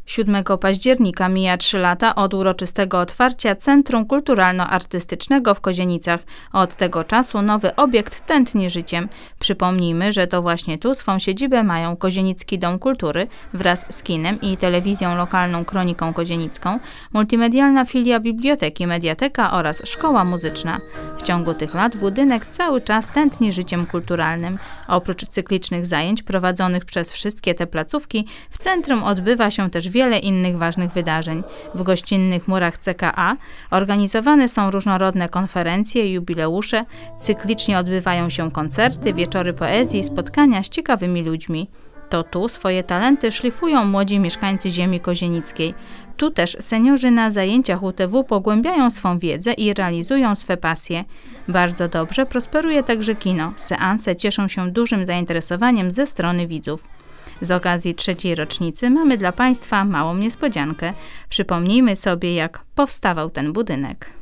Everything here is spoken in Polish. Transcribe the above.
7 października mija 3 lata od uroczystego otwarcia Centrum Kulturalno-Artystycznego w Kozienicach. Od tego czasu nowy obiekt tętni życiem. Przypomnijmy, że to właśnie tu swą siedzibę mają Kozienicki Dom Kultury wraz z kinem i telewizją lokalną Kroniką Kozienicką, multimedialna filia biblioteki Mediateka oraz szkoła muzyczna. W ciągu tych lat budynek cały czas tętni życiem kulturalnym. Oprócz cyklicznych zajęć prowadzonych przez wszystkie te placówki, w centrum odbywa się też wiele innych ważnych wydarzeń. W gościnnych murach CKA organizowane są różnorodne konferencje i jubileusze, cyklicznie odbywają się koncerty, wieczory poezji, spotkania z ciekawymi ludźmi. To tu swoje talenty szlifują młodzi mieszkańcy ziemi kozienickiej. Tu też seniorzy na zajęciach UTW pogłębiają swą wiedzę i realizują swe pasje. Bardzo dobrze prosperuje także kino. Seanse cieszą się dużym zainteresowaniem ze strony widzów. Z okazji 3. rocznicy mamy dla Państwa małą niespodziankę. Przypomnijmy sobie, jak powstawał ten budynek.